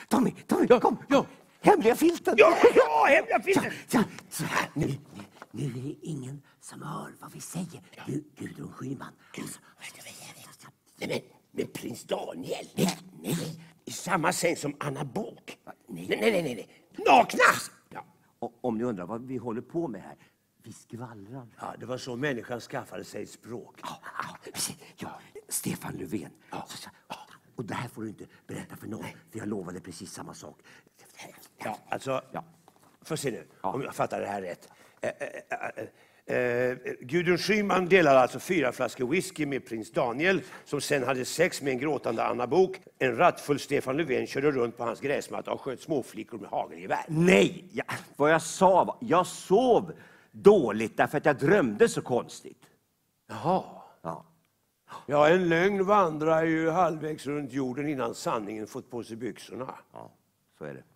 Tommy, kom. Ja. Hemliga filten. Ja, hemliga filten. Ja, så här. Nu är det ingen som hör vad vi säger. Gudrun Schyman. Men prins Daniel. Nej. I samma säng som Anna Bok. Nej. Nakna! Ja. Om ni undrar vad vi håller på med här. Vi skvallrar. Ja, det var så människan skaffade sig ett språk. Ja, Stefan Löfven. Och det här får du inte berätta för någon. För jag lovade precis samma sak. Ja, alltså... Får se nu, om jag fattar det här rätt. Gudrun Schyman delade alltså 4 flaskor whisky med prins Daniel, som sen hade sex med en gråtande Anna Bok. En rattfull Stefan Löfven körde runt på hans gräsmatta och sköt småflickor med hagelgevär. Nej, vad jag sa var, jag sov dåligt därför att jag drömde så konstigt. Jaha. Ja, en lögn vandrar ju halvvägs runt jorden innan sanningen fått på sig byxorna. Ja, så är det.